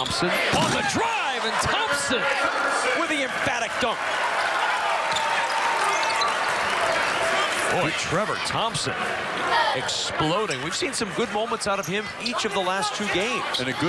Thompson on the drive, and Thompson with the emphatic dunk. Boy, Trevor Thompson exploding. We've seen some good moments out of him each of the last 2 games. And a good